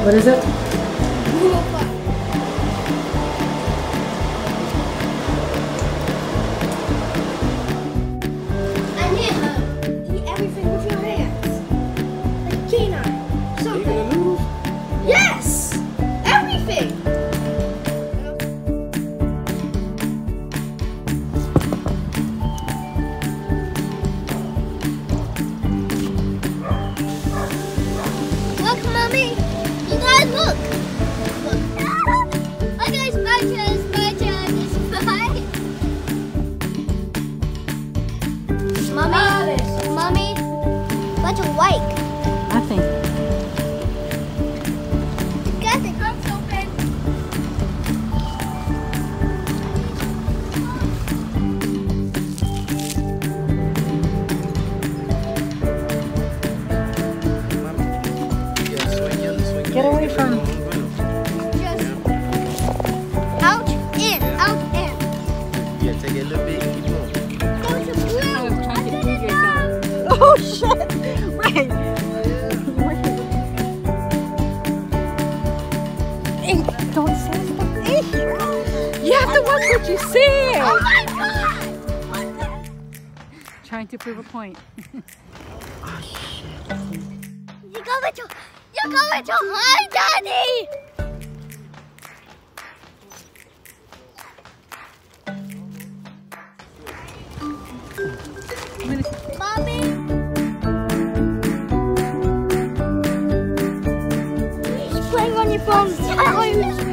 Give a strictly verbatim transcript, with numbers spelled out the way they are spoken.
What is it? I need to eat everything with your hands. Like canine. Something. Are you gonna lose? Yes! Everything! Look, Mommy! You guys, look! Look! Hi guys, my turn, my turn, it's mine! Mommy, Mommy, what's your like? Nothing. Got the cups open! Yeah, swing your, swing your Get away legs. from. Just out, in, out, in. Yeah, take it a little bit and keep going. Go to blue. I was trying to I'm prove gonna yourself. Oh shit! Right. Hey, don't say stuff. Hey. You have to watch what you say. Oh my god! What's that? Trying to prove a point. You're going to, you're going to hide, Daddy! Mommy! He's playing on your phone.